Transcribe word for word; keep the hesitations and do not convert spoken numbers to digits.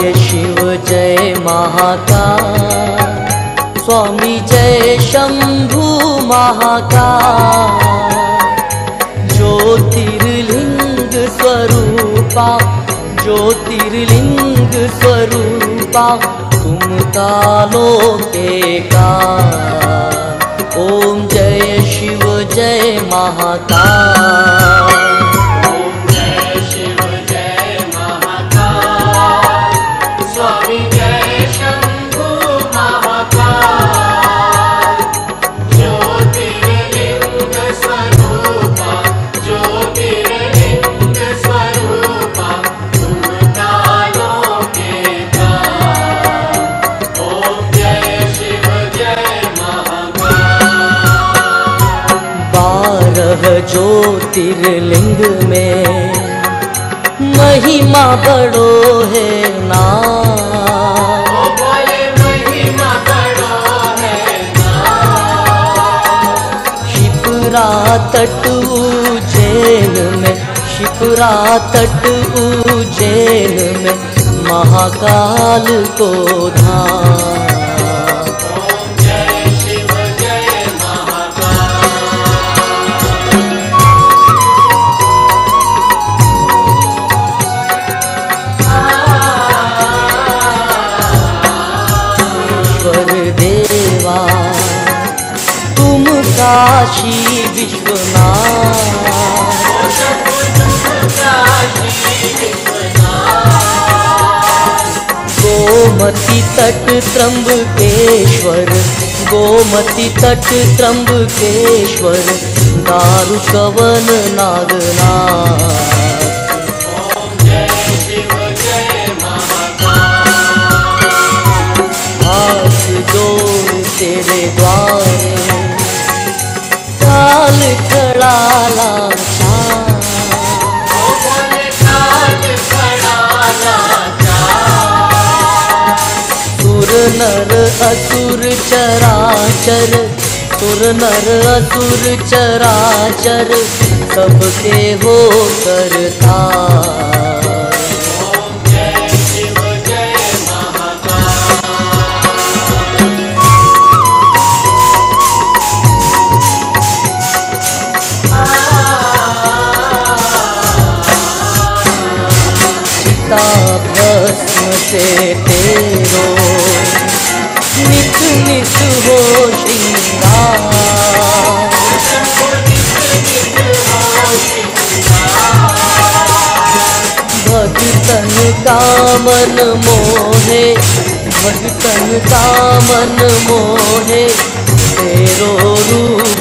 जय शिव जय महाकाल, स्वामी जय शंभु महाकाल। ज्योतिर्लिंग स्वरूपा, ज्योतिर्लिंग स्वरूपा, तुम कालों के काल। ओम जय शिव जय महाकाल। ओम जय शिव जय महाकाल, स्वामी जय शंभु महाकाल। ज्योतिर्लिंग स्वरूपा, ज्योतिर्लिंग स्वरूपा, तुम कालों के काल। ओम जय शिव जय महाकाल। बारह ज्योतिर्लिंग में महिमा बड़ो है नाम, ओ बोले महिमा बड़ो है नाम। शिप्रा तट उज्जैन में, शिप्रा तट उज्जैन में महाकाल को धाम। ओम जय शिव जय महाकाल। ईश्वर देवा तुम काशी विश्वनाथ, गोमती तट त्र्यंबकेश्वर, गोमती तट त्र्यंबकेश्वर, दारु कवन नागनाथ। ओम जय शिव जय महाकाल। हाथ जोड़ तेरे द्वारे, काल खड़ा लाचार। ओ बोले काल खड़ा लाचार। सुर नर असुर चराचर, सुर नर असुर चराचर, सबके हो करता। ओम जय शिव जय महाकाल। चिता भस्म से तेरो नित नित हो श्रृंगार। भगतन का मन मोहे, भगतन का मन मोहे, तेरो रूप